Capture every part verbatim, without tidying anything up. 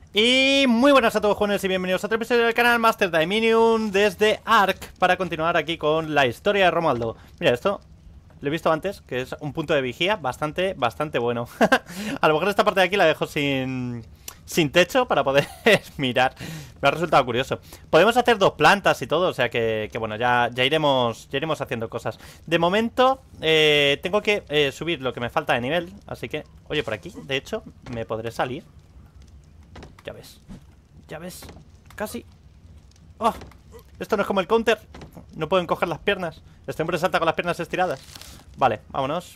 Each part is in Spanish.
Y muy buenas a todos, jóvenes, y bienvenidos a otro episodio del canal Master Dominion desde Ark, para continuar aquí con la historia de Romualdo. Mira, esto lo he visto antes, que es un punto de vigía bastante, bastante bueno. A lo mejor esta parte de aquí la dejo sin, sin techo para poder mirar. Me ha resultado curioso. Podemos hacer dos plantas y todo, o sea que, que bueno, ya, ya, iremos, ya iremos haciendo cosas. De momento, eh, tengo que eh, subir lo que me falta de nivel, así que, oye, por aquí, de hecho, me podré salir. Ya ves, ya ves, casi. ¡Oh! Esto no es como el counter. No pueden coger las piernas. Este hombre salta con las piernas estiradas. Vale, vámonos.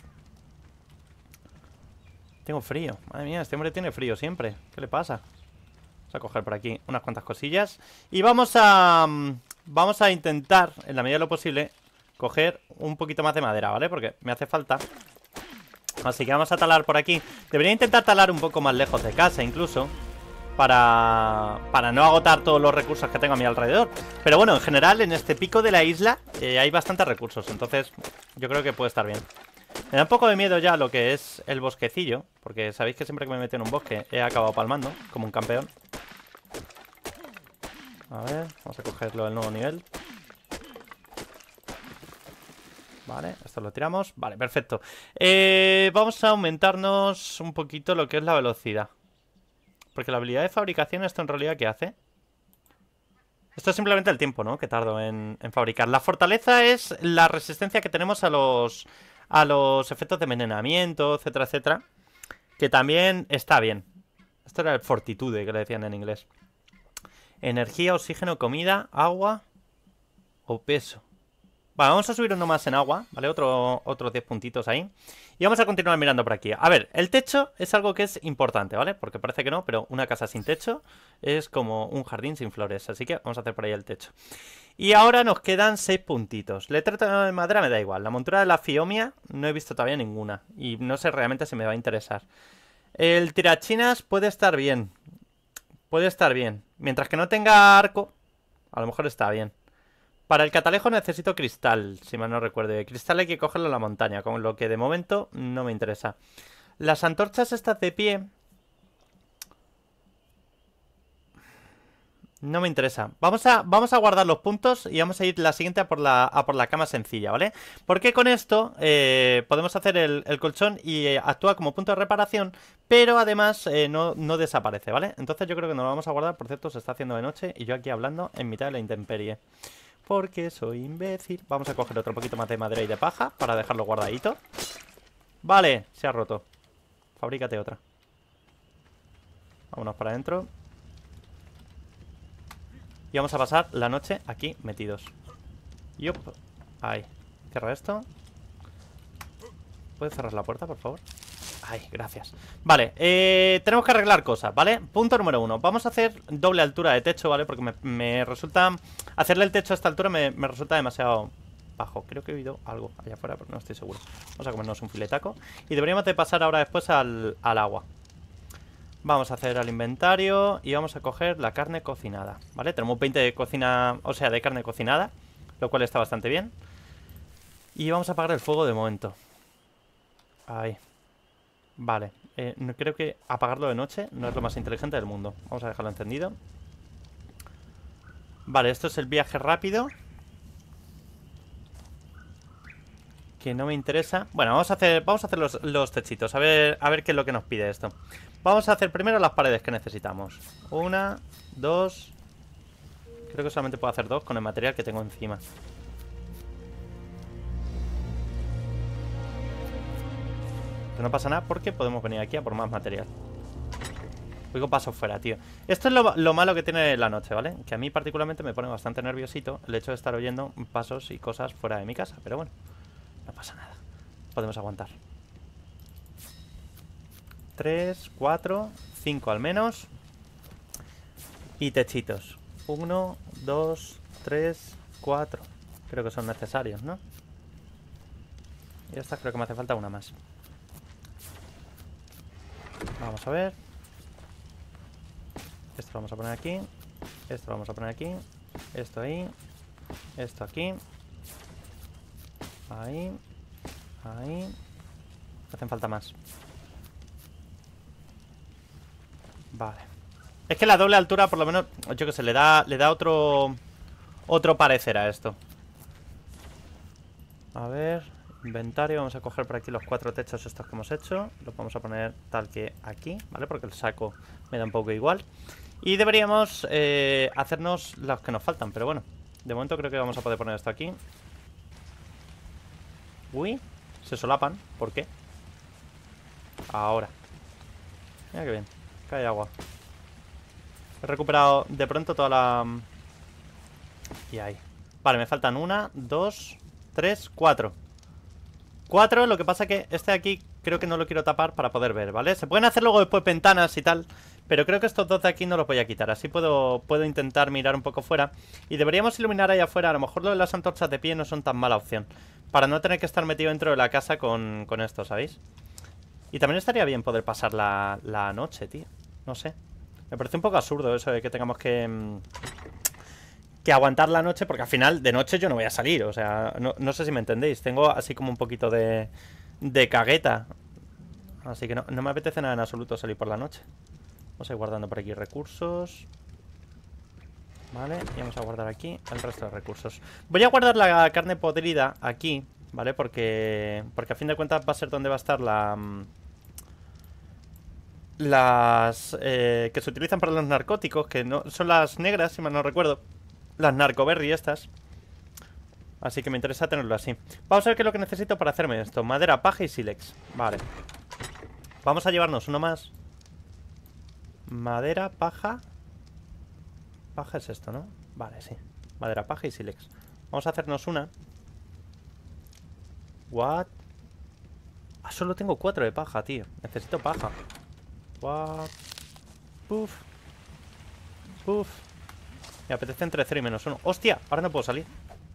Tengo frío, madre mía, este hombre tiene frío siempre. ¿Qué le pasa? Vamos a coger por aquí unas cuantas cosillas. Y vamos a... Vamos a intentar, en la medida de lo posible, coger un poquito más de madera, ¿vale? Porque me hace falta. Así que vamos a talar por aquí. Debería intentar talar un poco más lejos de casa, incluso Para, para no agotar todos los recursos que tengo a mi alrededor. Pero bueno, en general, en este pico de la isla eh, hay bastantes recursos. Entonces, yo creo que puede estar bien. Me da un poco de miedo ya lo que es el bosquecillo, porque sabéis que siempre que me meto en un bosque he acabado palmando, como un campeón. A ver, vamos a cogerlo del nuevo nivel. Vale, esto lo tiramos. Vale, perfecto. eh, Vamos a aumentarnos un poquito lo que es la velocidad, porque la habilidad de fabricación, ¿esto en realidad qué hace? Esto es simplemente el tiempo, ¿no? Que tardo en, en fabricar. La fortaleza es la resistencia que tenemos a los a los efectos de envenenamiento, etcétera, etcétera. Que también está bien. Esto era el fortitude, que le decían en inglés. Energía, oxígeno, comida, agua o peso. Vale, vamos a subir uno más en agua, ¿vale? Otro, otros diez puntitos ahí. Y vamos a continuar mirando por aquí. A ver, el techo es algo que es importante, ¿vale? Porque parece que no, pero una casa sin techo es como un jardín sin flores. Así que vamos a hacer por ahí el techo. Y ahora nos quedan seis puntitos. Letra de madera me da igual. La montura de la fiomia no he visto todavía ninguna. Y no sé realmente si me va a interesar. El tirachinas puede estar bien. Puede estar bien. Mientras que no tenga arco, a lo mejor está bien. Para el catalejo necesito cristal, si mal no recuerdo. De cristal hay que cogerlo en la montaña, con lo que de momento no me interesa. Las antorchas estas de pie no me interesa. Vamos a, vamos a guardar los puntos y vamos a ir la siguiente a por la, a por la cama sencilla, ¿vale? Porque con esto eh, podemos hacer el, el colchón y eh, actúa como punto de reparación, pero además eh, no, no desaparece, ¿vale? Entonces yo creo que nos lo vamos a guardar. Por cierto, se está haciendo de noche y yo aquí hablando en mitad de la intemperie, porque soy imbécil. Vamos a coger otro poquito más de madera y de paja para dejarlo guardadito. Vale, se ha roto. Fabrícate otra. Vámonos para adentro. Y vamos a pasar la noche aquí metidos. Yup. Ahí. Cierra esto. ¿Puedes cerrar la puerta, por favor? Ay, gracias. Vale, eh, tenemos que arreglar cosas, ¿vale? Punto número uno. Vamos a hacer doble altura de techo, ¿vale? Porque me, me resulta... Hacerle el techo a esta altura me, me resulta demasiado bajo. Creo que he oído algo allá afuera, pero no estoy seguro. Vamos a comernos un filetaco. Y deberíamos de pasar ahora después al, al agua. Vamos a hacer el inventario y vamos a coger la carne cocinada, ¿vale? Tenemos veinte de cocina, o sea, de carne cocinada, lo cual está bastante bien. Y vamos a apagar el fuego de momento. Ahí. Vale, eh, no, creo que apagarlo de noche no es lo más inteligente del mundo. Vamos a dejarlo encendido. Vale, esto es el viaje rápido, que no me interesa. Bueno, vamos a hacer, vamos a hacer los, los techitos. A ver, a ver qué es lo que nos pide esto. Vamos a hacer primero las paredes que necesitamos. Una, dos. Creo que solamente puedo hacer dos con el material que tengo encima. Pero no pasa nada porque podemos venir aquí a por más material. Oigo pasos fuera, tío. Esto es lo, lo malo que tiene la noche, ¿vale? Que a mí particularmente me pone bastante nerviosito el hecho de estar oyendo pasos y cosas fuera de mi casa. Pero bueno, no pasa nada. Podemos aguantar. Tres, cuatro, cinco al menos. Y techitos. Uno, dos, tres, cuatro. Creo que son necesarios, ¿no? Y esta creo que me hace falta una más. Vamos a ver. Esto lo vamos a poner aquí. Esto lo vamos a poner aquí. Esto ahí. Esto aquí. Ahí. Ahí. Hacen falta más. Vale. Es que la doble altura, por lo menos, yo que sé, le da, le da otro... Otro parecer a esto. A ver, inventario. Vamos a coger por aquí los cuatro techos estos que hemos hecho. Los vamos a poner tal que aquí, ¿vale? Porque el saco me da un poco igual. Y deberíamos eh, hacernos los que nos faltan, pero bueno. De momento creo que vamos a poder poner esto aquí. Uy, se solapan. ¿Por qué? Ahora. Mira qué bien. Cae agua. He recuperado de pronto toda la... Y ahí. Vale, me faltan una, dos, tres, cuatro. Cuatro, lo que pasa que este de aquí creo que no lo quiero tapar para poder ver, ¿vale? Se pueden hacer luego después ventanas y tal, pero creo que estos dos de aquí no los voy a quitar. Así puedo, puedo intentar mirar un poco fuera. Y deberíamos iluminar ahí afuera. A lo mejor lo de las antorchas de pie no son tan mala opción, para no tener que estar metido dentro de la casa con, con esto, ¿sabéis? Y también estaría bien poder pasar la, la noche, tío. No sé. Me parece un poco absurdo eso de que tengamos que... Mmm, que aguantar la noche, porque al final de noche yo no voy a salir. O sea, no, no sé si me entendéis. Tengo así como un poquito de, de cagueta. Así que no, no me apetece nada en absoluto salir por la noche. Vamos a ir guardando por aquí recursos. Vale, y vamos a guardar aquí el resto de recursos. Voy a guardar la carne podrida aquí, ¿vale? Porque, porque a fin de cuentas va a ser donde va a estar la... Las eh, que se utilizan para los narcóticos, que no son las negras, si mal no recuerdo. Las narcoberry estas. Así que me interesa tenerlo así. Vamos a ver qué es lo que necesito para hacerme esto. Madera, paja y sílex. Vale. Vamos a llevarnos uno más. Madera, paja. Paja es esto, ¿no? Vale, sí. Madera, paja y sílex. Vamos a hacernos una. What? Ah, solo tengo cuatro de paja, tío. Necesito paja. What? Puf. Puf. Me apetece entre cero y menos uno. ¡Hostia! Ahora no puedo salir.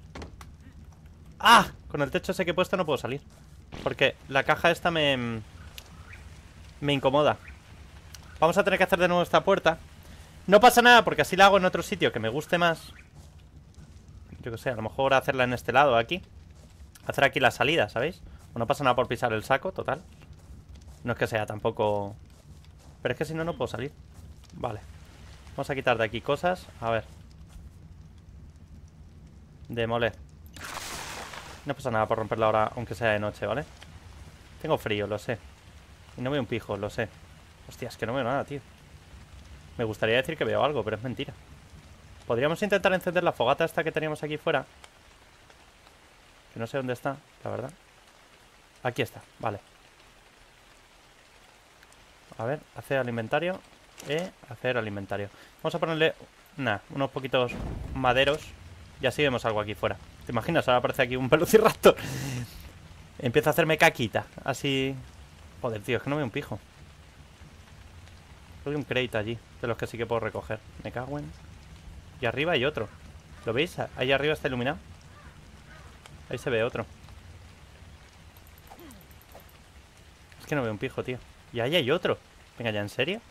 ¡Ah! Con el techo ese que he puesto no puedo salir. Porque la caja esta me... Me incomoda. Vamos a tener que hacer de nuevo esta puerta. No pasa nada porque así la hago en otro sitio que me guste más. Yo que sé, a lo mejor hacerla en este lado, aquí. Hacer aquí la salida, ¿sabéis? O no pasa nada por pisar el saco, total. No es que sea tampoco... Pero es que si no, no puedo salir. Vale. Vamos a quitar de aquí cosas. A ver. Demoler. No pasa nada por romperla ahora, aunque sea de noche, ¿vale? Tengo frío, lo sé. Y no veo un pijo, lo sé. Hostia, es que no veo nada, tío. Me gustaría decir que veo algo, pero es mentira. Podríamos intentar encender la fogata esta que teníamos aquí fuera. Que no sé dónde está, la verdad. Aquí está, vale. A ver, hacer al inventario. Eh, hacer al inventario. Vamos a ponerle, nada, unos poquitos maderos. Y así vemos algo aquí fuera. ¿Te imaginas? Ahora aparece aquí un velociraptor. Empieza a hacerme caquita. Así... Joder, tío, es que no veo un pijo. Creo que hay un crate allí, de los que sí que puedo recoger. Me cago en... Y arriba hay otro. ¿Lo veis? Ahí arriba está iluminado. Ahí se ve otro. Es que no veo un pijo, tío. Y ahí hay otro. Venga, ¿ya en serio?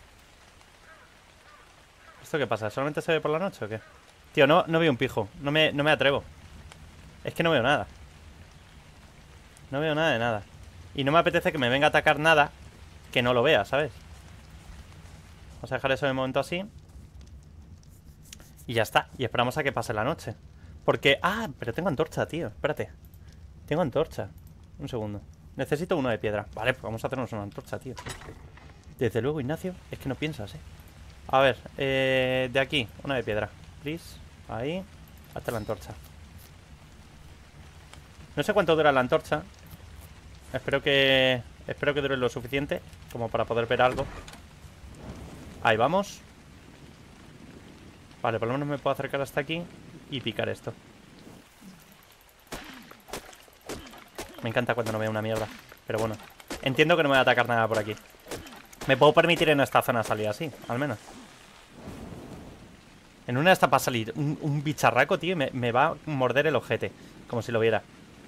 ¿Esto qué pasa? ¿Solamente se ve por la noche o qué? Tío, no, no veo un pijo. No me, no me atrevo. Es que no veo nada. No veo nada de nada. Y no me apetece que me venga a atacar nada que no lo vea, ¿sabes? Vamos a dejar eso de momento así. Y ya está. Y esperamos a que pase la noche. Porque... Ah, pero tengo antorcha, tío. Espérate. Tengo antorcha. Un segundo. Necesito uno de piedra. Vale, pues vamos a hacernos una antorcha, tío. Desde luego, Ignacio. Es que no piensas, eh. A ver, eh, de aquí, una de piedra. Please. Ahí. Hasta la antorcha. No sé cuánto dura la antorcha. Espero que... Espero que dure lo suficiente como para poder ver algo. Ahí vamos. Vale, por lo menos me puedo acercar hasta aquí y picar esto. Me encanta cuando no veo una mierda. Pero bueno, entiendo que no me va a atacar nada por aquí. Me puedo permitir en esta zona salir así, al menos. En una de estas va a salir un, un bicharraco, tío, y me, me va a morder el ojete. Como si lo viera.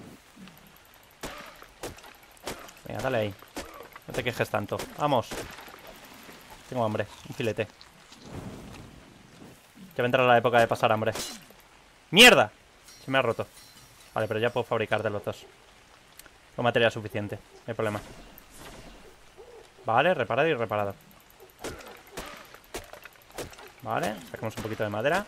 Venga, dale ahí. No te quejes tanto. Vamos. Tengo hambre. Un filete. Que va a entrar la época de pasar hambre. ¡Mierda! Se me ha roto. Vale, pero ya puedo fabricar de los dos. Con material suficiente. No hay problema. Vale, reparado y reparado. Vale, sacamos un poquito de madera.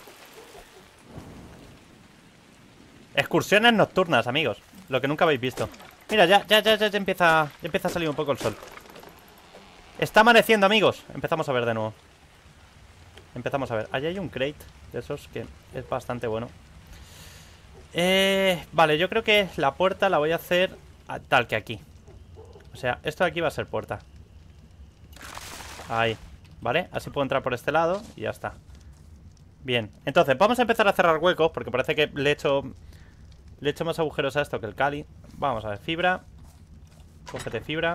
Excursiones nocturnas, amigos. Lo que nunca habéis visto. Mira, ya, ya, ya, ya, ya empieza, ya empieza a salir un poco el sol. Está amaneciendo, amigos. Empezamos a ver de nuevo. Empezamos a ver. Allí hay un crate de esos que es bastante bueno. Eh, vale, yo creo que la puerta la voy a hacer tal que aquí. O sea, esto de aquí va a ser puerta. Ahí, ¿vale? Así puedo entrar por este lado y ya está. Bien, entonces vamos a empezar a cerrar huecos porque parece que le he hecho Le he hecho más agujeros a esto que el Cali. Vamos a ver, fibra. Cógete fibra.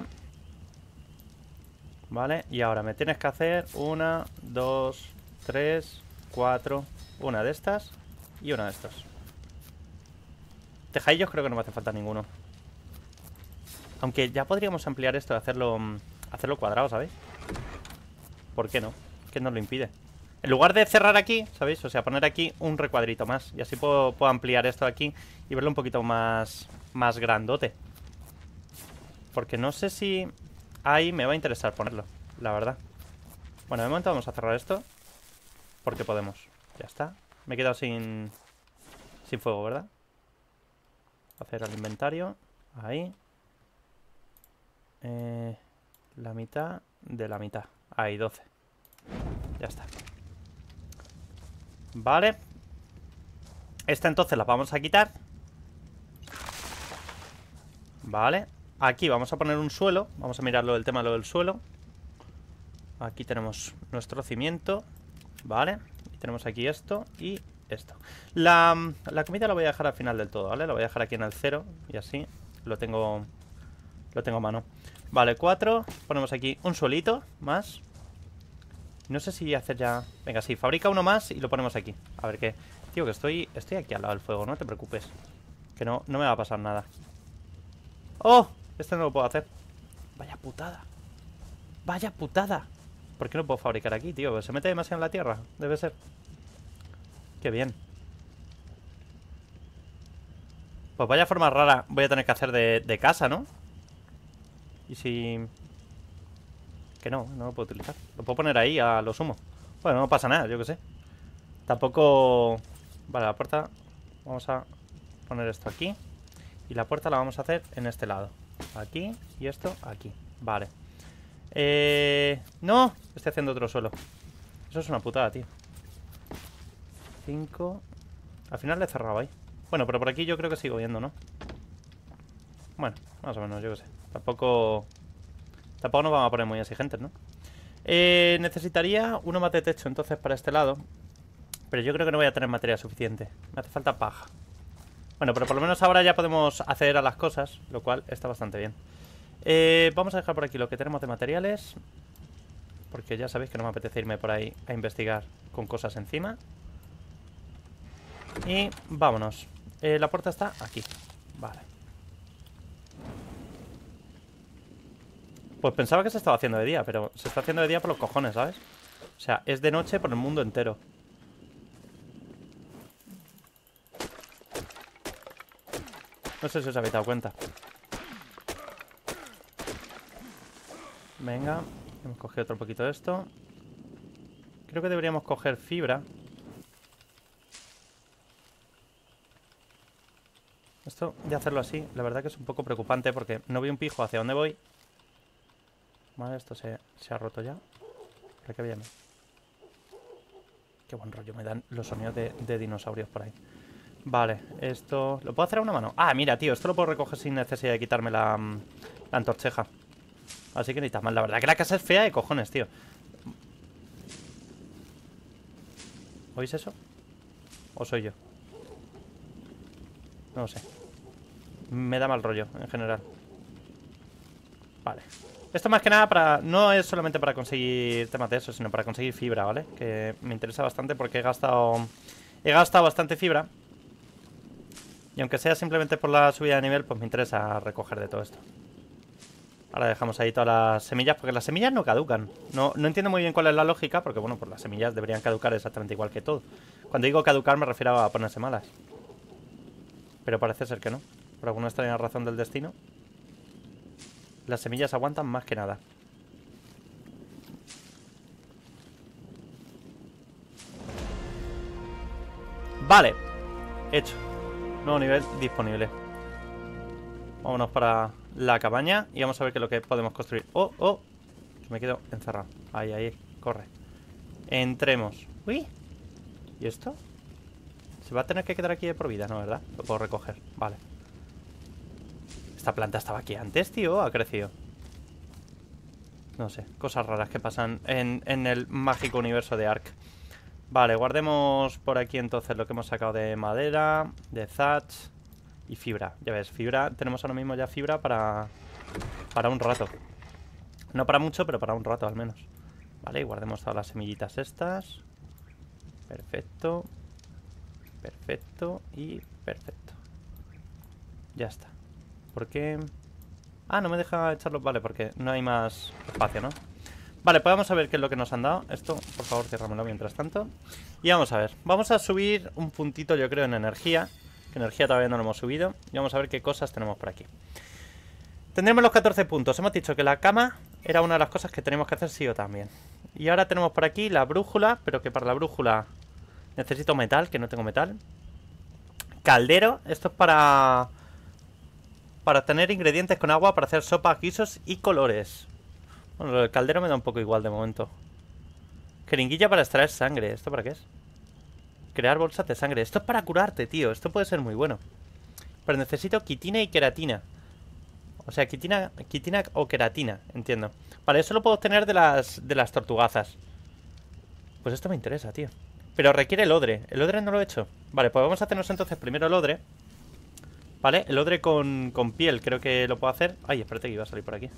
Vale, y ahora me tienes que hacer una, dos, tres, cuatro. Una de estas y una de estos. Tejadillos creo que no me hace falta ninguno. Aunque ya podríamos ampliar esto y hacerlo, hacerlo cuadrado, ¿sabéis? ¿Por qué no? ¿Qué nos lo impide? En lugar de cerrar aquí, ¿sabéis? O sea, poner aquí un recuadrito más. Y así puedo, puedo ampliar esto aquí y verlo un poquito más, más grandote. Porque no sé si ahí me va a interesar ponerlo, la verdad. Bueno, de momento vamos a cerrar esto porque podemos. Ya está. Me he quedado sin, sin fuego, ¿verdad? Hacer el inventario. Ahí. Eh, la mitad de la mitad. Ahí, doce. Ya está. Vale. Esta entonces la vamos a quitar. Vale. Aquí vamos a poner un suelo. Vamos a mirarlo del tema de lo del suelo. Aquí tenemos nuestro cimiento. Vale. Y tenemos aquí esto y esto. La, la comida la voy a dejar al final del todo, ¿vale? La voy a dejar aquí en el cero. Y así lo tengo Lo tengo a mano. Vale, cuatro. Ponemos aquí un suelito más. No sé si hacer ya... Venga, sí, fabrica uno más y lo ponemos aquí. A ver qué... Tío, que estoy estoy aquí al lado del fuego, no te preocupes. Que no, no me va a pasar nada. ¡Oh! Este no lo puedo hacer. Vaya putada. Vaya putada. ¿Por qué no puedo fabricar aquí, tío? ¿Se mete demasiado en la tierra? Debe ser. Qué bien. Pues vaya forma rara voy a tener que hacer de, de casa, ¿no? Y si... Que no, no lo puedo utilizar. Lo puedo poner ahí a lo sumo. Bueno, no pasa nada, yo qué sé. Tampoco... Vale, la puerta... Vamos a poner esto aquí. Y la puerta la vamos a hacer en este lado. Aquí y esto aquí. Vale. Eh... No, estoy haciendo otro suelo. Eso es una putada, tío. Cinco... Al final le he cerrado ahí. Bueno, pero por aquí yo creo que sigo viendo, ¿no? Bueno, más o menos, yo qué sé. Tampoco... Tampoco nos vamos a poner muy exigentes, ¿no? Eh, necesitaría uno más de techo entonces para este lado. Pero yo creo que no voy a tener materia suficiente. Me hace falta paja. Bueno, pero por lo menos ahora ya podemos acceder a las cosas, lo cual está bastante bien. Eh, vamos a dejar por aquí lo que tenemos de materiales, porque ya sabéis que no me apetece irme por ahí a investigar con cosas encima. Y vámonos. Eh, la puerta está aquí. Vale. Pues pensaba que se estaba haciendo de día, pero se está haciendo de día por los cojones, ¿sabes? O sea, es de noche por el mundo entero. No sé si os habéis dado cuenta. Venga, hemos cogido otro poquito de esto. Creo que deberíamos coger fibra. Esto de hacerlo así, la verdad que es un poco preocupante porque no veo un pijo hacia dónde voy. Vale, esto se, se ha roto ya. Pero qué bien. Qué buen rollo me dan los sonidos de, de dinosaurios por ahí. Vale, esto... ¿Lo puedo hacer a una mano? Ah, mira, tío, esto lo puedo recoger sin necesidad de quitarme la, la antorcheja. Así que ni tan mal. La verdad que la casa es fea de cojones, tío. ¿Oís eso? ¿O soy yo? No lo sé. Me da mal rollo, en general. Vale. Esto más que nada para... No es solamente para conseguir temas de eso, sino para conseguir fibra, ¿vale? Que me interesa bastante porque he gastado... He gastado bastante fibra. Y aunque sea simplemente por la subida de nivel, pues me interesa recoger de todo esto. Ahora dejamos ahí todas las semillas, porque las semillas no caducan. No, no entiendo muy bien cuál es la lógica, porque bueno, pues las semillas deberían caducar exactamente igual que todo. Cuando digo caducar me refiero a ponerse malas. Pero parece ser que no. Por alguna extraña razón del destino. Las semillas aguantan más que nada. Vale. Hecho. Nuevo nivel disponible. Vámonos para la cabaña y vamos a ver qué es lo que podemos construir. ¡Oh, oh! Me quedo encerrado. Ahí, ahí. Corre. Entremos. ¡Uy! ¿Y esto? Se va a tener que quedar aquí de por vida, ¿no? ¿Verdad? Lo puedo recoger. Vale. Esta planta estaba aquí antes, tío. Ha crecido. No sé. Cosas raras que pasan en, en el mágico universo de Ark. Vale, guardemos por aquí entonces lo que hemos sacado de madera, de thatch y fibra. Ya ves, fibra. Tenemos ahora mismo ya fibra para, para un rato. No para mucho, pero para un rato al menos. Vale, y guardemos todas las semillitas estas. Perfecto. Perfecto y perfecto. Ya está. ¿Por qué? Ah, no me deja echarlos. Vale, porque no hay más espacio, ¿no? Vale, pues vamos a ver qué es lo que nos han dado. Esto, por favor, ciérramelo mientras tanto. Y vamos a ver. Vamos a subir un puntito, yo creo, en energía. Que energía todavía no lo hemos subido. Y vamos a ver qué cosas tenemos por aquí. Tendremos los catorce puntos. Hemos dicho que la cama era una de las cosas que tenemos que hacer sí o también. Y ahora tenemos por aquí la brújula. Pero que para la brújula necesito metal, que no tengo metal. Caldero. Esto es para... Para tener ingredientes con agua para hacer sopas, guisos y colores. Bueno, el caldero me da un poco igual de momento. Jeringuilla para extraer sangre. ¿Esto para qué es? Crear bolsas de sangre. Esto es para curarte, tío. Esto puede ser muy bueno. Pero necesito quitina y queratina. O sea, quitina, quitina o queratina, entiendo. Vale, eso lo puedo obtener de las, de las tortugazas. Pues esto me interesa, tío. Pero requiere el odre. El odre no lo he hecho. Vale, pues vamos a hacernos entonces primero el odre. Vale, el odre con, con piel creo que lo puedo hacer. Ay, espérate que iba a salir por aquí.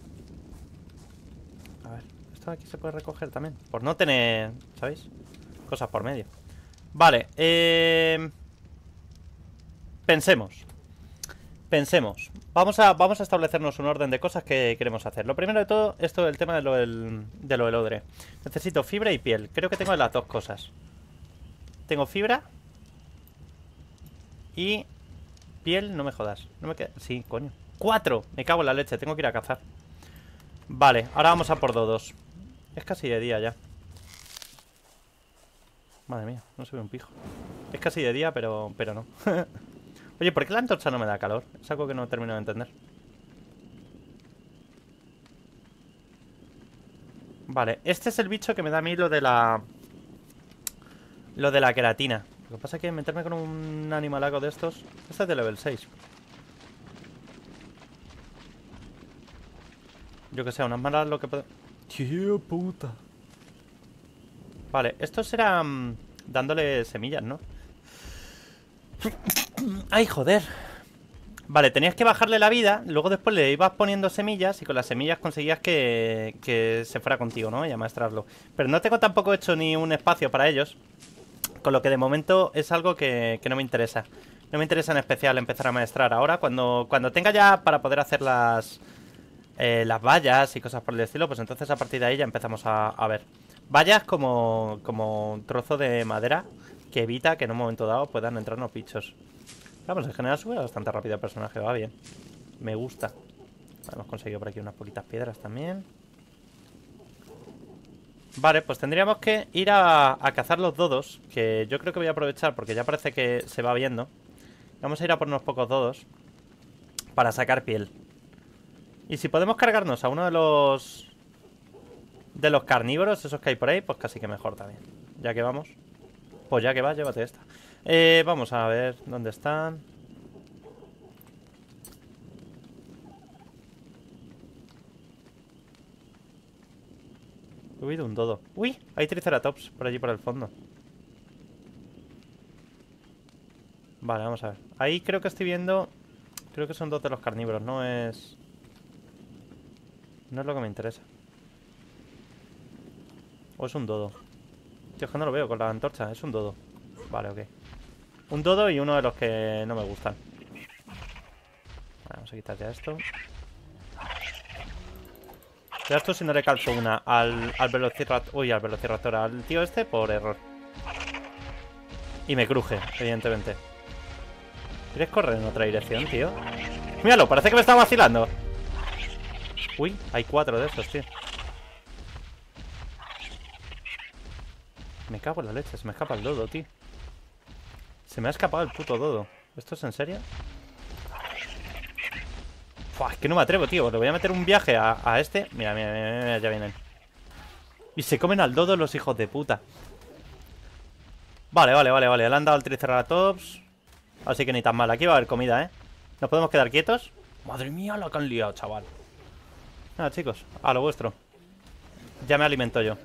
A ver, esto de aquí se puede recoger también. Por no tener, ¿sabéis? Cosas por medio. Vale, eh... Pensemos. Pensemos. Vamos a, vamos a establecernos un orden de cosas que queremos hacer. Lo primero de todo, esto es el tema de lo del, de lo del odre. Necesito fibra y piel. Creo que tengo las dos cosas. Tengo fibra y... piel, no me jodas. No me queda... Sí, coño. ¡Cuatro! Me cago en la leche, tengo que ir a cazar. Vale, ahora vamos a por dodos. Es casi de día ya. Madre mía, no se ve un pijo. Es casi de día, pero, pero no. Oye, ¿por qué la antorcha no me da calor? Es algo que no termino de entender. Vale, este es el bicho que me da a mí lo de la... Lo de la queratina. Lo que pasa es que meterme con un animalaco de estos... Este es de level seis. Yo que sé, unas malas lo que puedo... ¡Tío puta! Vale, esto será... Um, dándole semillas, ¿no? ¡Ay, joder! Vale, tenías que bajarle la vida. Luego después le ibas poniendo semillas. Y con las semillas conseguías que, que se fuera contigo, ¿no? Y amaestrarlo. Pero no tengo tampoco hecho ni un espacio para ellos. Con lo que de momento es algo que, que no me interesa. No me interesa en especial empezar a maestrar ahora. Cuando, cuando tenga ya para poder hacer las eh, las vallas y cosas por el estilo, pues entonces a partir de ahí ya empezamos a, a ver. Vallas como, como un trozo de madera que evita que en un momento dado puedan entrarnos bichos. Vamos, en general sube bastante rápido el personaje, va bien. Me gusta. Hemos conseguido por aquí unas poquitas piedras también. Vale, pues tendríamos que ir a, a cazar los dodos. Que yo creo que voy a aprovechar porque ya parece que se va viendo. Vamos a ir a por unos pocos dodos para sacar piel. Y si podemos cargarnos a uno de los De los carnívoros, esos que hay por ahí, pues casi que mejor también. Ya que vamos. Pues ya que va, llévate esta. eh, Vamos a ver dónde están. He oído un dodo. Uy, hay triceratops por allí por el fondo. Vale, vamos a ver. Ahí creo que estoy viendo... Creo que son dos de los carnívoros, no es... No es lo que me interesa. ¿O es un dodo? Tío, es que no lo veo con la antorcha, es un dodo. Vale, ok. Un dodo y uno de los que no me gustan. Vale, vamos a quitar ya esto. Ya esto si no le calzo una al, al velociraptor... Uy, al velociraptor, al tío este por error. Y me cruje, evidentemente. ¿Quieres correr en otra dirección, tío? Míralo, parece que me está vacilando. Uy, hay cuatro de esos, tío. Me cago en la leche, se me escapa el dodo, tío. Se me ha escapado el puto dodo. ¿Esto es en serio? Fua, es que no me atrevo, tío. Le voy a meter un viaje a, a este. Mira, mira, mira, mira, ya vienen. Y se comen al dodo los hijos de puta. Vale, vale, vale, vale. Le han dado el Triceratops. Así que ni tan mal. Aquí va a haber comida, ¿eh? ¿Nos podemos quedar quietos? Madre mía, la que han liado, chaval. Nada, chicos, a lo vuestro. Ya me alimento yo.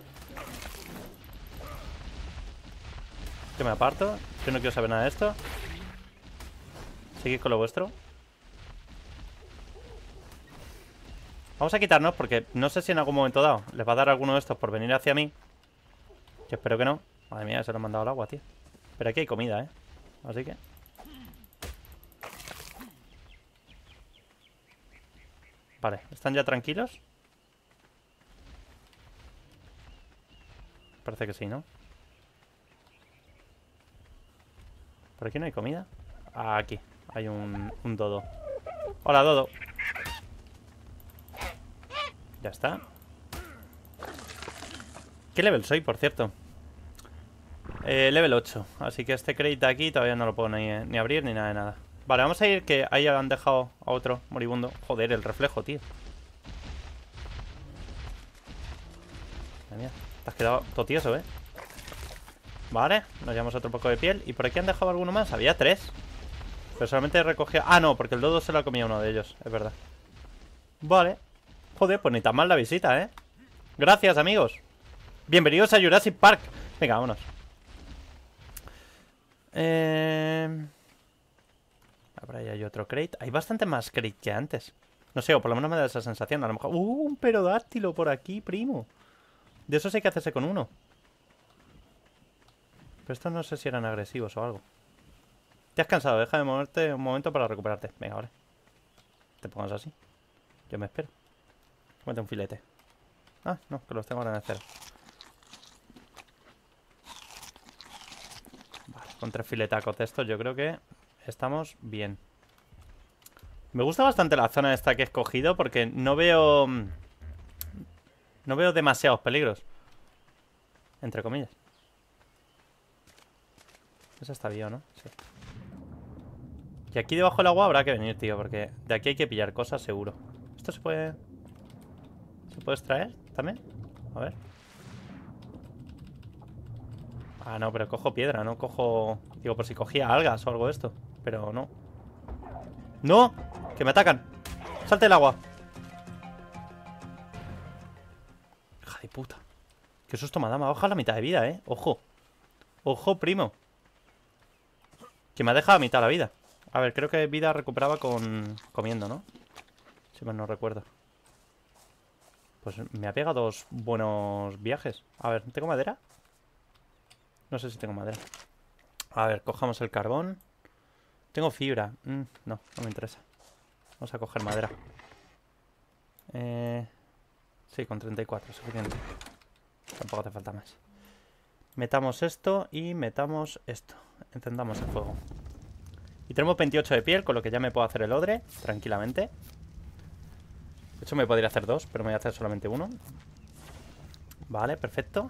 Que me aparto. Yo no quiero saber nada de esto. Seguid con lo vuestro. Vamos a quitarnos porque no sé si en algún momento dado les va a dar alguno de estos por venir hacia mí. Que espero que no. Madre mía, se lo han mandado al agua, tío. Pero aquí hay comida, ¿eh? Así que... Vale, ¿están ya tranquilos? Parece que sí, ¿no? ¿Por aquí no hay comida? Ah, aquí, hay un, un dodo. Hola, dodo. Ya está. ¿Qué level soy, por cierto? Eh, level ocho. Así que este crédito aquí todavía no lo puedo ni, ni abrir ni nada de nada. Vale, vamos a ir que ahí han dejado a otro moribundo. Joder, el reflejo, tío. Madre mía, te has quedado todo tieso, ¿eh? Vale, nos llevamos otro poco de piel. ¿Y por aquí han dejado alguno más? Había tres. Pero solamente recogía... Ah, no, porque el dodo se lo ha comido uno de ellos, es verdad. Vale. Joder, pues ni tan mal la visita, ¿eh? Gracias, amigos. Bienvenidos a Jurassic Park. Venga, vámonos. Eh... Por ahí hay otro crate. Hay bastante más crate que antes. No sé, o por lo menos me da esa sensación. A lo mejor... ¡Uh! Un perodáctilo por aquí, primo. De esos hay que hacerse con uno. Pero estos no sé si eran agresivos o algo. Te has cansado, deja de moverte un momento para recuperarte. Venga, vale. Te pongas así. Yo me espero. Cómete un filete. Ah, no, que los tengo ahora en el cero. Vale, con tres filetacos de estos yo creo que estamos bien. Me gusta bastante la zona esta que he escogido porque no veo... No veo demasiados peligros. Entre comillas. Esa está bien, ¿no? Sí. Y aquí debajo del agua habrá que venir, tío, porque de aquí hay que pillar cosas seguro. ¿Esto se puede... ¿Se puede extraer también? A ver. Ah, no, pero cojo piedra, no cojo... Digo, por si cogía algas o algo de esto. Pero no. ¡No! ¡Que me atacan! ¡Salte el agua! Hija de puta. Qué susto me ha dado. Me ha bajado la mitad de vida, ¿eh? Ojo. Ojo, primo. Que me ha dejado a mitad la vida. A ver, creo que vida recuperaba con... comiendo, ¿no? Si mal no recuerdo. Pues me ha pegado dos buenos viajes. A ver, ¿tengo madera? No sé si tengo madera. A ver, cojamos el carbón. Tengo fibra. Mm, no, no me interesa. Vamos a coger madera. Eh... Sí, con treinta y cuatro, suficiente. Tampoco hace falta más. Metamos esto y metamos esto. Encendamos el fuego. Y tenemos veintiocho de piel, con lo que ya me puedo hacer el odre tranquilamente. De hecho me podría hacer dos, pero me voy a hacer solamente uno. Vale, perfecto.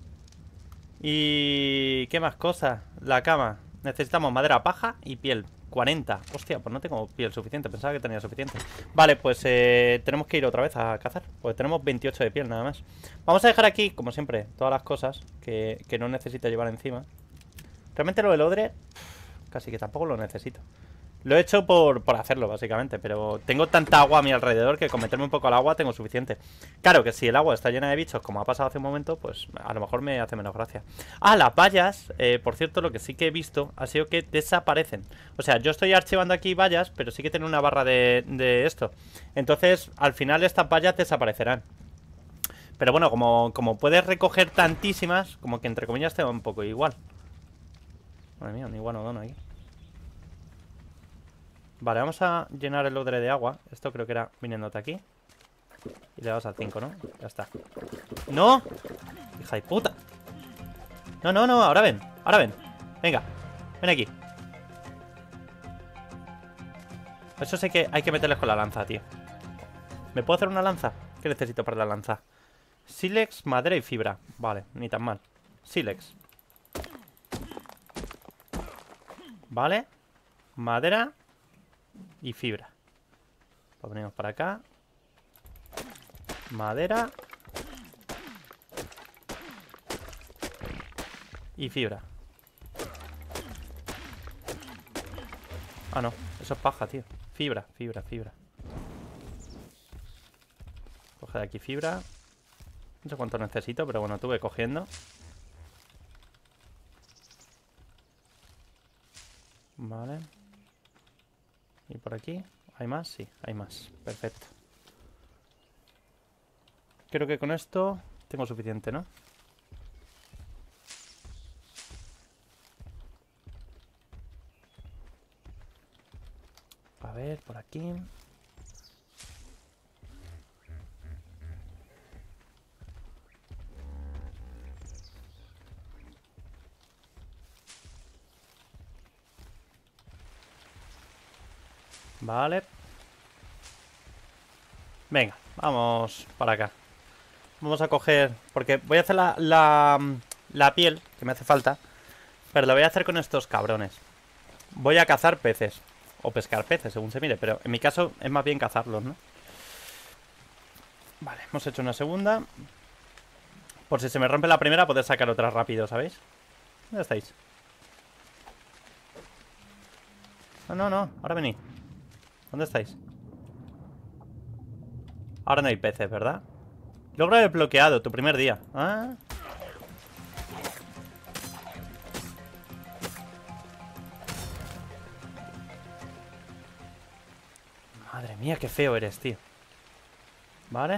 ¿Y qué más cosas? La cama. Necesitamos madera, paja y piel. cuarenta. Hostia, pues no tengo piel suficiente. Pensaba que tenía suficiente. Vale, pues eh, tenemos que ir otra vez a cazar. Pues tenemos veintiocho de piel nada más. Vamos a dejar aquí, como siempre, todas las cosas que, que no necesito llevar encima. Realmente lo del odre casi que tampoco lo necesito. Lo he hecho por, por hacerlo, básicamente. Pero tengo tanta agua a mi alrededor que con meterme un poco al agua tengo suficiente. Claro que si el agua está llena de bichos, como ha pasado hace un momento, pues a lo mejor me hace menos gracia. Ah, las vallas, eh, por cierto, lo que sí que he visto ha sido que desaparecen. O sea, yo estoy archivando aquí vallas, pero sí que tiene una barra de, de esto. Entonces, al final estas vallas desaparecerán. Pero bueno, como, como puedes recoger tantísimas, como que entre comillas te va un poco igual. Madre mía, un iguanodón aquí. Vale, vamos a llenar el odre de agua. Esto creo que era viniéndote aquí. Y le das al cinco, ¿no? Ya está. ¡No! ¡Hija de puta! No, no, no, ahora ven. Ahora ven. Venga, ven aquí. Eso sé que hay que meterles con la lanza, tío. ¿Me puedo hacer una lanza? ¿Qué necesito para la lanza? Sílex, madera y fibra. Vale, ni tan mal. Sílex. Vale. Madera y fibra. Lo ponemos para acá. Madera y fibra. Ah, no, eso es paja, tío. Fibra, fibra, fibra. Coge de aquí fibra. No sé cuánto necesito, pero bueno, tuve cogiendo. Vale. ¿Y por aquí? ¿Hay más? Sí, hay más. Perfecto. Creo que con esto tengo suficiente, ¿no? A ver, por aquí. Vale. Venga, vamos para acá. Vamos a coger... Porque voy a hacer la, la, la piel, que me hace falta. Pero lo voy a hacer con estos cabrones. Voy a cazar peces. O pescar peces, según se mire. Pero en mi caso es más bien cazarlos, ¿no? Vale, hemos hecho una segunda. Por si se me rompe la primera, poder sacar otra rápido, ¿sabéis? ¿Dónde estáis? No, no, no, ahora venid. ¿Dónde estáis? Ahora no hay peces, ¿verdad? Logro desbloqueado, tu primer día. Ah. Madre mía, qué feo eres, tío. Vale.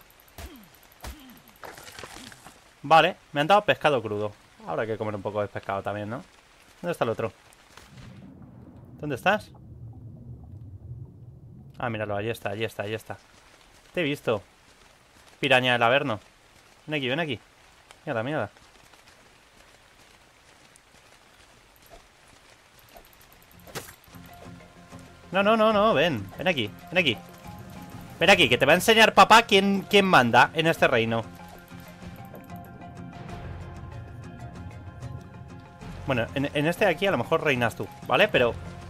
Vale, me han dado pescado crudo. Ahora hay que comer un poco de pescado también, ¿no? ¿Dónde está el otro? ¿Dónde estás? Ah, míralo, allí está, allí está, allí está. Te he visto. Piraña del Averno. Ven aquí, ven aquí. Mírala, mírala. No, no, no, no, ven. Ven aquí, ven aquí. Ven aquí, que te va a enseñar papá quién, quién manda en este reino. Bueno, en, en este de aquí a lo mejor reinas tú, ¿vale? Pero...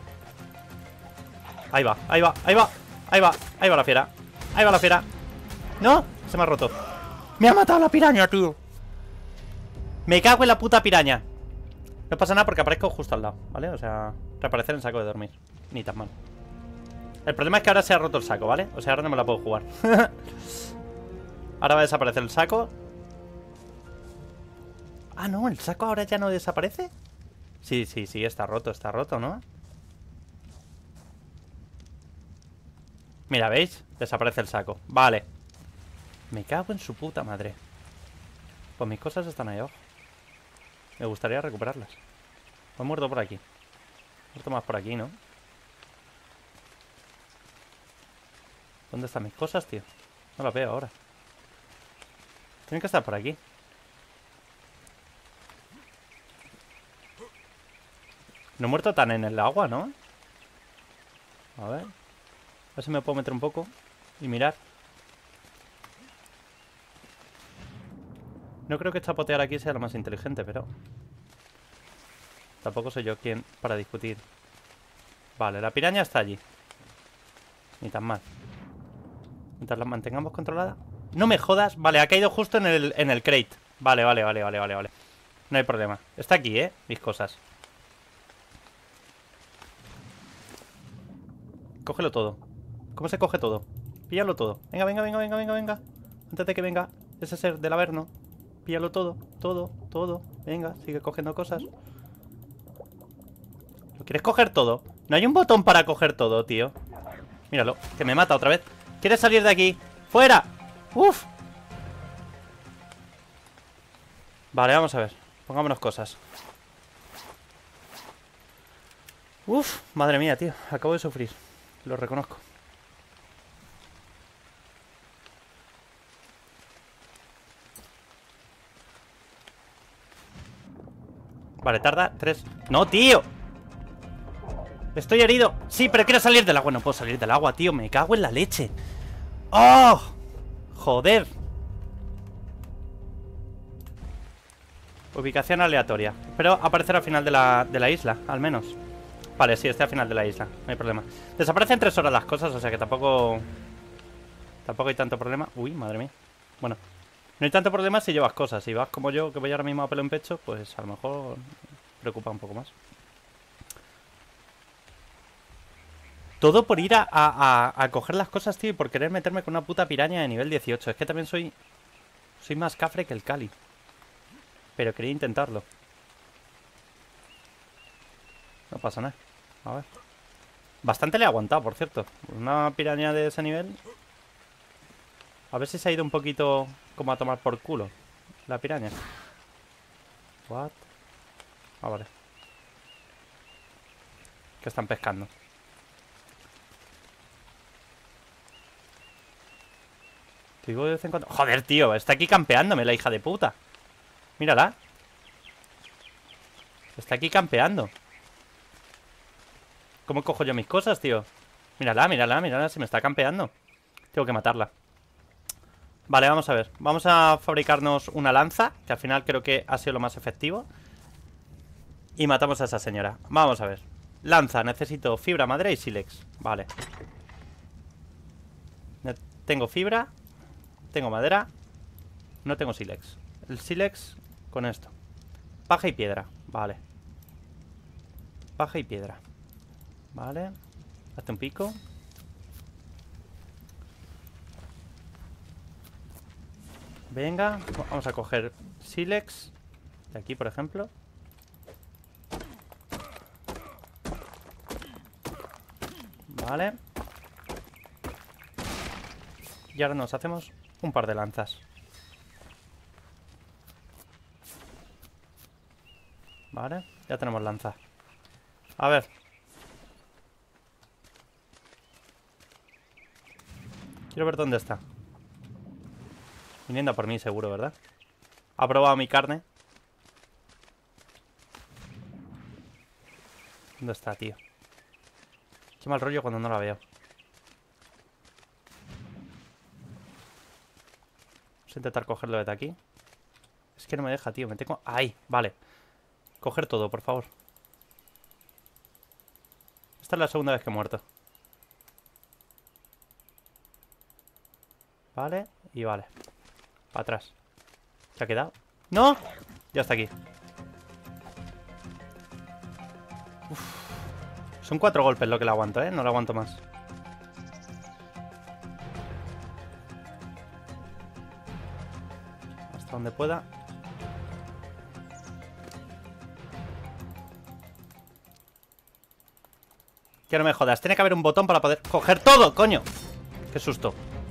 Ahí va, ahí va, ahí va. Ahí va, ahí va la fiera. Ahí va la fiera. ¡No! Se me ha roto. ¡Me ha matado la piraña, tío! Me cago en la puta piraña. No pasa nada porque aparezco justo al lado, ¿vale? O sea, reaparecer en saco de dormir. Ni tan mal. El problema es que ahora se ha roto el saco, ¿vale? O sea, ahora no me la puedo jugar. Ahora va a desaparecer el saco. Ah, no, el saco ahora ya no desaparece. Sí, sí, sí, está roto, está roto, ¿no? Mira, ¿veis? Desaparece el saco. Vale. Me cago en su puta madre. Pues mis cosas están ahí abajo. Me gustaría recuperarlas. Me he muerto por aquí. Me he muerto más por aquí, ¿no? ¿Dónde están mis cosas, tío? No las veo ahora. Tienen que estar por aquí. No he muerto tan en el agua, ¿no? A ver. A ver si me puedo meter un poco y mirar. No creo que chapotear aquí sea lo más inteligente, pero... Tampoco soy yo quien para discutir. Vale, la piraña está allí. Ni tan mal. Mientras la mantengamos controlada. No me jodas. Vale, ha caído justo en el, en el crate. Vale, vale, vale, vale, vale, vale. No hay problema. Está aquí, ¿eh? Mis cosas. Cógelo todo. ¿Cómo se coge todo? Píllalo todo. Venga, venga, venga, venga, venga, venga. Antes de que venga ese ser del Averno. Píllalo todo, todo, todo. Venga, sigue cogiendo cosas. ¿Lo quieres coger todo? No hay un botón para coger todo, tío. Míralo, que me mata otra vez. ¿Quieres salir de aquí? ¡Fuera! ¡Uf! Vale, vamos a ver. Pongámonos cosas. Uf, madre mía, tío. Acabo de sufrir. Lo reconozco. Vale, tarda tres... ¡No, tío! Estoy herido. Sí, pero quiero salir del agua. No puedo salir del agua, tío. Me cago en la leche. ¡Oh! Joder. Ubicación aleatoria. Espero aparecer al final de la, de la isla, al menos. Vale, sí, este al final de la isla. No hay problema. Desaparecen tres horas las cosas, o sea que tampoco... Tampoco hay tanto problema. Uy, madre mía. Bueno, no hay tanto problema si llevas cosas. Si vas como yo, que voy ahora mismo a pelo en pecho, pues a lo mejor preocupa un poco más. Todo por ir a, a, a, a coger las cosas, tío, y por querer meterme con una puta piraña de nivel dieciocho. Es que también soy... Soy más cafre que el Cali. Pero quería intentarlo. No pasa nada. A ver. Bastante le he aguantado, por cierto. Una piraña de ese nivel. A ver si se ha ido un poquito como a tomar por culo la piraña. What? Ah, vale. Que están pescando. Te digo de vez en cuando... Joder, tío, está aquí campeándome la hija de puta. Mírala. Está aquí campeando. ¿Cómo cojo yo mis cosas, tío? Mírala, mírala, mírala, se me está campeando. Tengo que matarla. Vale, vamos a ver. Vamos a fabricarnos una lanza, que al final creo que ha sido lo más efectivo. Y matamos a esa señora. Vamos a ver. Lanza, necesito fibra, madera y sílex. Vale. Tengo fibra. Tengo madera. No tengo sílex. El sílex con esto. Paja y piedra. Vale. Paja y piedra. Vale. Hazte un pico. Venga. Vamos a coger sílex. De aquí, por ejemplo. Vale. Y ahora nos hacemos un par de lanzas. Vale, ya tenemos lanza. A ver. Quiero ver dónde está. Viniendo a por mí seguro, ¿verdad? Ha probado mi carne. ¿Dónde está, tío? Qué mal rollo cuando no la veo. Vamos a intentar cogerlo desde aquí. Es que no me deja, tío. Me tengo... Ahí, vale. Coger todo, por favor. Esta es la segunda vez que he muerto. Vale, y vale. Para atrás. ¿Se ha quedado? ¡No! Ya está aquí. Uf. Son cuatro golpes lo que le aguanto, ¿eh? No lo aguanto más. Hasta donde pueda. Que no me jodas. Tiene que haber un botón para poder coger todo, coño. Qué susto.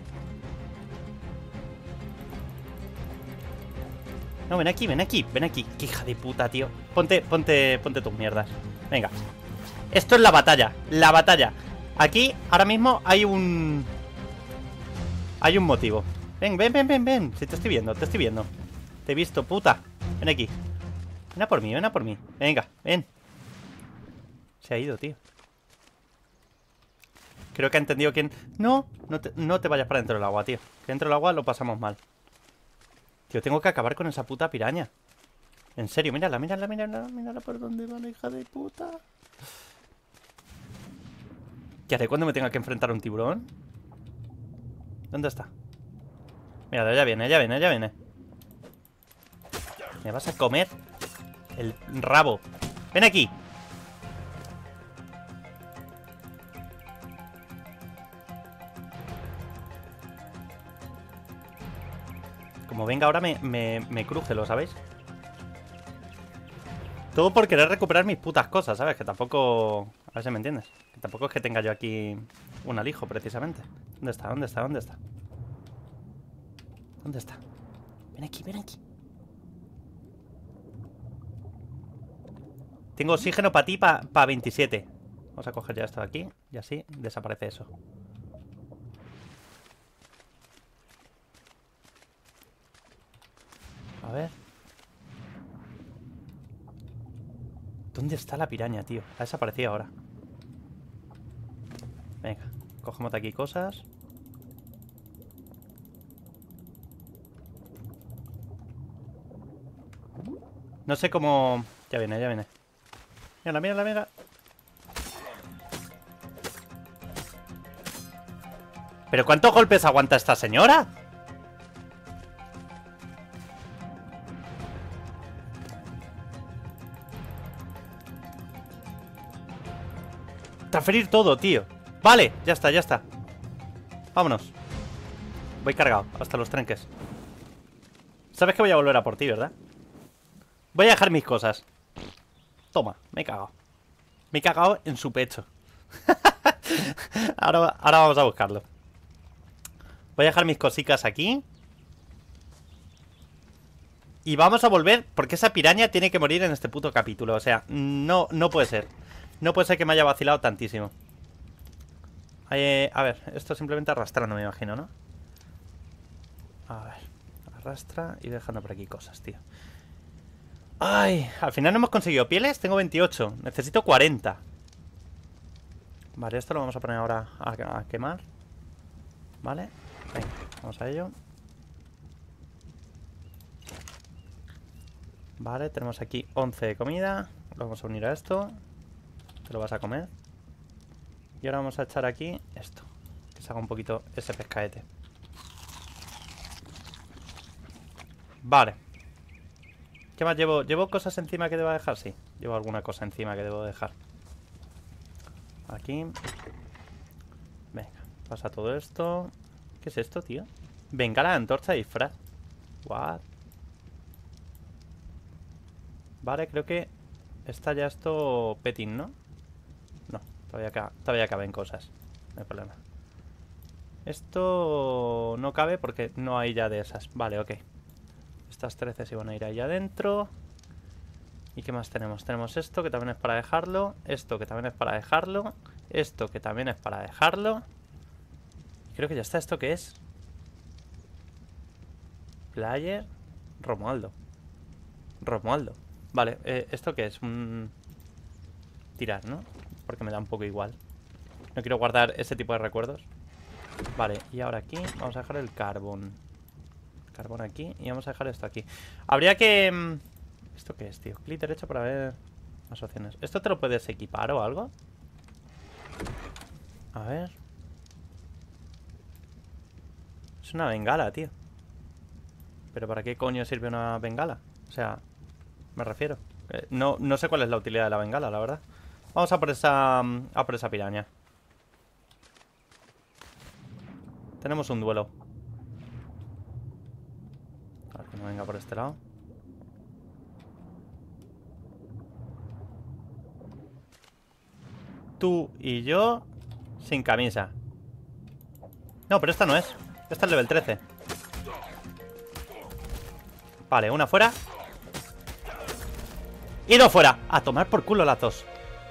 No, ven aquí, ven aquí, ven aquí. Qué hija de puta, tío. Ponte, ponte, ponte tus mierdas. Venga. Esto es la batalla, la batalla. Aquí, ahora mismo, hay un... Hay un motivo. Ven, ven, ven, ven, ven. Si te estoy viendo, te estoy viendo. Te he visto, puta. Ven aquí. Ven a por mí, ven a por mí. Venga, ven. Se ha ido, tío. Creo que ha entendido quién... No, no te, no te vayas para dentro del agua, tío. Que dentro del agua lo pasamos mal. Tío, tengo que acabar con esa puta piraña. En serio, mírala, mírala, mírala. Mírala por dónde va la hija de puta. ¿Qué haré cuando me tenga que enfrentar a un tiburón? ¿Dónde está? Mira, ya viene, ya viene, ya viene. Me vas a comer el rabo. Ven aquí. Como venga ahora me, me, me cruje, ¿lo sabéis? Todo por querer recuperar mis putas cosas, ¿sabes? Que tampoco... A ver si me entiendes. Que tampoco es que tenga yo aquí un alijo, precisamente. ¿Dónde está? ¿Dónde está? ¿Dónde está? ¿Dónde está? Ven aquí, ven aquí. Tengo oxígeno para ti, para pa veintisiete. Vamos a coger ya esto de aquí. Y así desaparece eso. A ver. ¿Dónde está la piraña, tío? Ha desaparecido ahora. Venga, cogemos de aquí cosas. No sé cómo... Ya viene, ya viene. Mírala, mírala, mírala. ¿Pero cuántos golpes aguanta esta señora? Transferir todo, tío. Vale, ya está, ya está. Vámonos. Voy cargado, hasta los trenques. Sabes que voy a volver a por ti, ¿verdad? Voy a dejar mis cosas. Toma, me he cagado. Me he cagado en su pecho. ahora, ahora vamos a buscarlo. Voy a dejar mis cositas aquí. Y vamos a volver, porque esa piraña tiene que morir en este puto capítulo. O sea, no, no puede ser. No puede ser que me haya vacilado tantísimo. eh, A ver, esto simplemente arrastrando, me imagino, ¿no? A ver, arrastra y dejando por aquí cosas, tío. Ay, al final no hemos conseguido pieles. Tengo veintiocho, necesito cuarenta. Vale, esto lo vamos a poner ahora a, a quemar. Vale, venga, vamos a ello. Vale, tenemos aquí once de comida. Lo vamos a unir a esto. Te lo vas a comer. Y ahora vamos a echar aquí esto, que se haga un poquito ese pescaete. Vale. ¿Qué más llevo? ¿Llevo cosas encima que deba dejar? Sí, llevo alguna cosa encima que debo dejar. Aquí. Venga, pasa todo esto. ¿Qué es esto, tío? Bengala de antorcha de disfraz. What? Vale, creo que está ya esto petting, ¿no? No, todavía, ca todavía caben cosas. No hay problema. Esto no cabe porque no hay ya de esas. Vale, ok. Estas trece se van a ir ahí adentro. ¿Y qué más tenemos? Tenemos esto que también es para dejarlo. Esto que también es para dejarlo. Esto que también es para dejarlo. Creo que ya está. ¿Esto qué es? Player Romualdo. Romualdo. Vale, eh, ¿esto qué es? Un... Tirar, ¿no? Porque me da un poco igual. No quiero guardar ese tipo de recuerdos. Vale, y ahora aquí vamos a dejar el carbón. Carbón aquí y vamos a dejar esto aquí. Habría que... ¿Esto qué es, tío? Clic derecho para ver más opciones. ¿Esto te lo puedes equipar o algo? A ver. Es una bengala, tío. ¿Pero para qué coño sirve una bengala? O sea, me refiero. Eh, no, no sé cuál es la utilidad de la bengala, la verdad. Vamos a por esa... A por esa piraña. Tenemos un duelo. A ver que no venga por este lado. Tú y yo sin camisa. No, pero esta no es. Esta es level trece. Vale, una fuera. Y dos fuera. A tomar por culo las dos.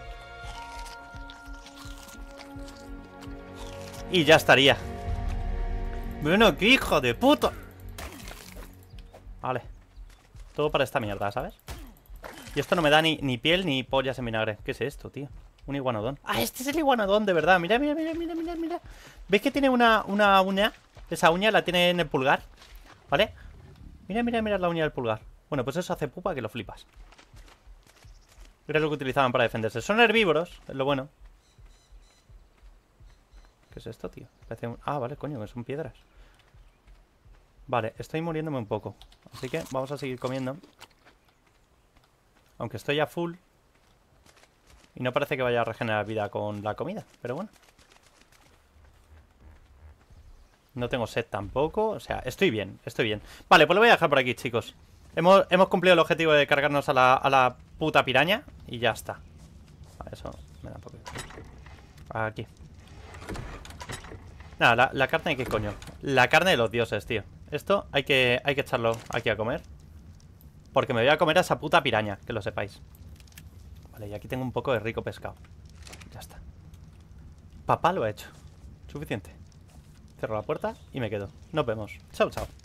Y ya estaría. Bueno, qué hijo de puta. Vale. Todo para esta mierda, ¿sabes? Y esto no me da ni, ni piel ni pollas en vinagre. ¿Qué es esto, tío? Un iguanodón. ¡Ah, este es el iguanodón, de verdad! Mira, mira, mira, mira, mira, mira. ¿Ves que tiene una, una uña? Esa uña la tiene en el pulgar, ¿vale? Mira, mira, mira la uña del pulgar. Bueno, pues eso hace pupa que lo flipas. Era lo que utilizaban para defenderse. Son herbívoros, es lo bueno. ¿Qué es esto, tío? Parece un... Ah, vale, coño, que son piedras. Vale, estoy muriéndome un poco. Así que vamos a seguir comiendo. Aunque estoy a full. Y no parece que vaya a regenerar vida con la comida, pero bueno. No tengo sed tampoco. O sea, estoy bien, estoy bien. Vale, pues lo voy a dejar por aquí, chicos. Hemos, hemos cumplido el objetivo de cargarnos a la, a la puta piraña. Y ya está. Vale, eso me da un poco. Aquí. Nada, la, la carne, ¿qué coño? La carne de los dioses, tío. Esto hay que, hay que echarlo aquí a comer. Porque me voy a comer a esa puta piraña, que lo sepáis. Vale, y aquí tengo un poco de rico pescado. Ya está. Papá lo ha hecho. Suficiente. Cierro la puerta y me quedo. Nos vemos. Chao, chao.